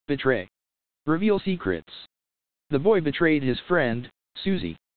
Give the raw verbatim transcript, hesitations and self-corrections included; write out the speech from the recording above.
Betray. Reveal secrets. The boy betrayed his friend, Susie.